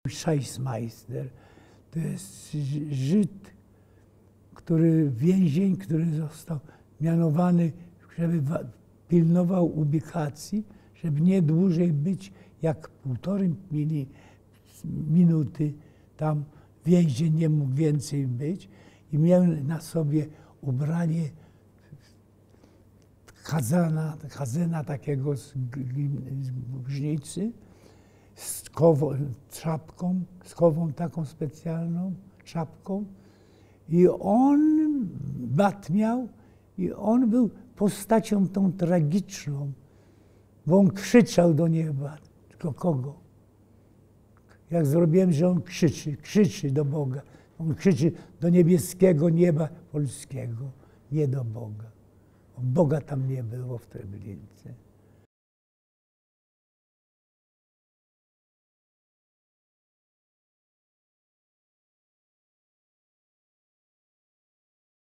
Schaissmeister to jest Żyd, więzień, który został mianowany, żeby pilnował ubikacji, żeby nie dłużej być jak 1,5 minuty tam. Więzień nie mógł więcej być i miał na sobie ubranie Chazena takiego z górznicy, z czapką, z kową taką specjalną, czapką. I on bat miał i on był postacią tą tragiczną, bo on krzyczał do nieba. Tylko kogo? Jak zrobiłem, że on krzyczy do Boga. On krzyczy do niebieskiego nieba polskiego, nie do Boga. Boga tam nie było w Treblince.